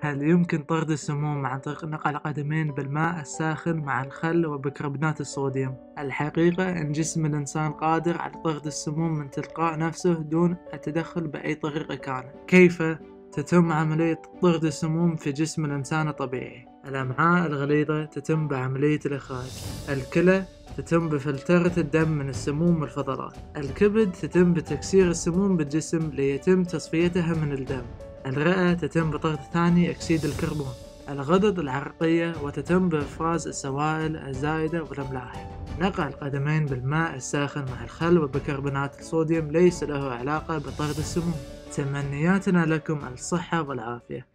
هل يمكن طرد السموم عن طريق نقع القدمين بالماء الساخن مع الخل وبيكربونات الصوديوم؟ الحقيقة أن جسم الإنسان قادر على طرد السموم من تلقاء نفسه دون التدخل بأي طريقة كانت. كيف تتم عملية طرد السموم في جسم الإنسان الطبيعي؟ الأمعاء الغليظة تتم بعملية الإخراج. الكلى تتم بفلترة الدم من السموم والفضلات. الكبد تتم بتكسير السموم بالجسم ليتم تصفيتها من الدم. الرئة تتم بطرد ثاني أكسيد الكربون. الغدد العرقية وتتم بإفراز السوائل الزائدة والأملاح. نقع القدمين بالماء الساخن مع الخل وبيكربونات الصوديوم ليس له علاقة بطرد السموم. تمنياتنا لكم الصحة والعافية.